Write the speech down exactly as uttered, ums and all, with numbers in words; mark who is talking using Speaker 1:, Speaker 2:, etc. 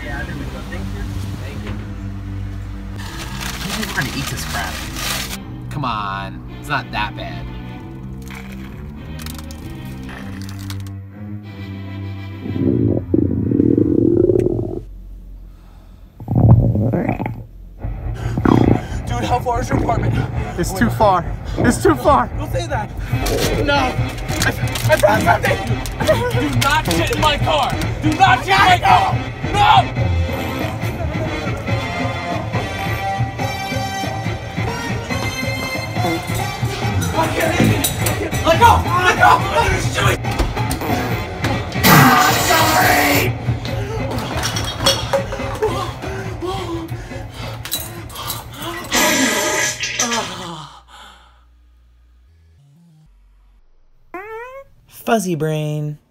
Speaker 1: Yeah, there we go. Thank you. Thank you.
Speaker 2: I think we're gonna eat this crap. Come on, it's not that bad.
Speaker 1: Dude, how far is your apartment?
Speaker 3: It's too far. It's too far.
Speaker 1: Don't say that. No. I, I found something. Do not shit in my car. Do not shit in my car. No. I can't take it. Let go. Let go. I'm shooting. Sorry.
Speaker 4: Fuzzy brain.